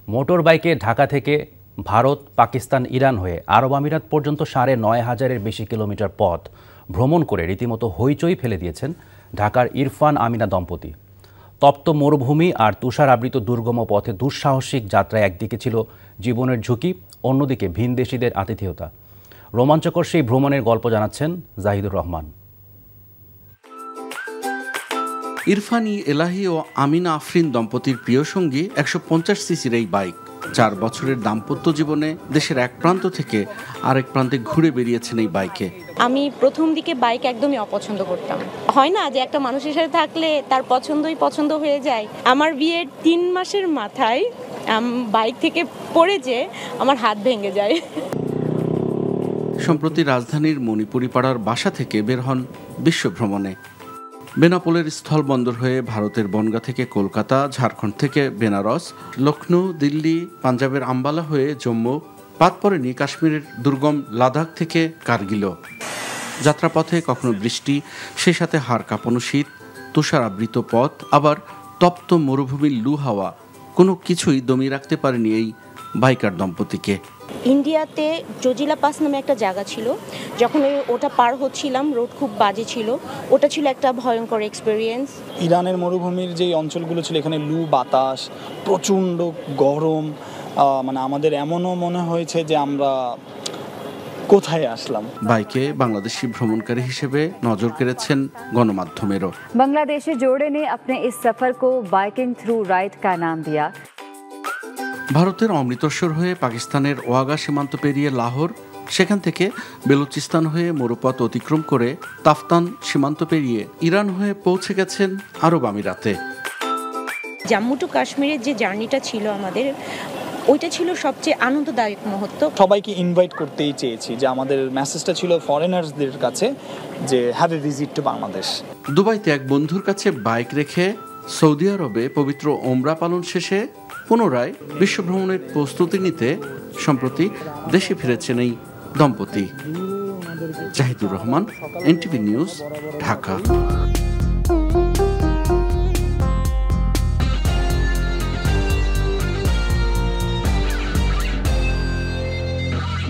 Motor বাইকে ঢাকা থেকে Bharat, Pakistan, Iran হয়ে আরব আমিরাত পর্যন্ত ৯,৫০০-এর বেশি কিলোমিটার পথ ভ্রমণ করে রীতিমতো হইচই ফেলে দিয়েছেন ঢাকার ইরফান আমিনা দম্পতি। তপ্ত মরুভূমি আর তুষার আবৃত দুর্গম পথে দুঃসাহসিক যাত্রায় একদিকে ছিল জীবনের ঝুঁকি, অন্যদিকে ভিনদেশীদের আতিথেয়তা। রোমাঞ্চকর সেই ভ্রমণের গল্প জানাচ্ছেন জাহিদুর রহমান। ইরফান এলাহি ও আমিনা আফরিন দম্পতির প্রিয় সঙ্গী ১৫০ সিসির এই বাইক। ৪ বছরের দাম্পত্য জীবনে দেশের এক প্রান্ত থেকে আরেক প্রান্তে ঘুরে বেরিয়েছেন এই বাইকে। আমি প্রথম দিকে বাইক একদমই অপছন্দ করতাম। হয় না যে একটা মানুষের সাথে থাকলে তার পছন্দ হয়ে যায়। আমার বিয়ের ৩ মাসের মাথায় বাইক থেকে পড়ে যে আমার হাত ভেঙে যায়। সম্প্রতি রাজধানীর মণিপুরি পাড়ার বাসা থেকে বের হন বিশ্ব ভ্রমণে। বেনাপোলের স্থলবন্দর হয়ে ভারতের বনগাঁ থেকে কলকাতা, ঝাড়খণ্ড থেকে বেনারস, লখনৌ, দিল্লি, পাঞ্জাবের আম্বালা হয়ে জম্মু, বাদ পড়েনি কাশ্মীরের দুর্গম লাদাখ থেকে কার্গিলও। যাত্রাপথে কখনো বৃষ্টি, সেই সাথে হাড় কাঁপানো শীত, তুষার আবৃত পথ, আবার তপ্ত মরুভূমির লু হাওয়া, কোনো কিছুই দমিয়ে রাখতে পারেনি এই বাইকার দম্পতিকে। ইন্ডিয়াতে জজিলা পাস নামে একটা জায়গা ছিল, যখন ওটা পার হচ্ছিলাম রোড খুব বাজে ছিল, ওটা ছিল একটা ভয়ঙ্কর এক্সপেরিয়েন্স। ইরানের মরুভূমির যে অঞ্চলগুলো ছিল, এখানে লু বাতাস, প্রচণ্ড গরম, মানে আমাদের এমনও মনে হয়েছে যে আমরা কোথায় আসলাম। বাইকে বাংলাদেশি ভ্রমণকারী হিসেবে নজর কেড়েছেন গণমাধ্যমেরও। बांग्लादेशी जोड़े ने अपने इस सफर को बाइकिंग थ्रू राइड का नाम दिया। ভারতের অমৃতসর হয়ে পাকিস্তানের ওয়াগা সীমান্ত পেরিয়ে লাহোর, সেখান থেকে বেলুচিস্তান হয়ে মরুপথ অতিক্রম করে তাফতান সীমান্ত পেরিয়ে ইরান হয়ে পৌঁছে গেছেন আরব আমিরাতে। জম্মু টু কাশ্মীরের যে জার্নিটা ছিল আমাদের, ওইটা ছিল সবচেয়ে আনন্দদায়ক মুহূর্ত। সবাইকে ইনভাইট করতেই চেয়েছি, যে আমাদের মেসেজটা ছিল ফরেনার্সদের কাছে যে have a visit to Bangladesh. দুবাইতে এক বন্ধুর কাছে বাইক রেখে সৌদি আরবে পবিত্র ওমরা পালন শেষে পুনরায় বিশ্বভ্রমণের প্রস্তুতি নিতে সম্প্রতি দেশে ফিরেছেন এই দম্পতি। জাহিদুর রহমান, এনটিভি নিউজ, ঢাকা।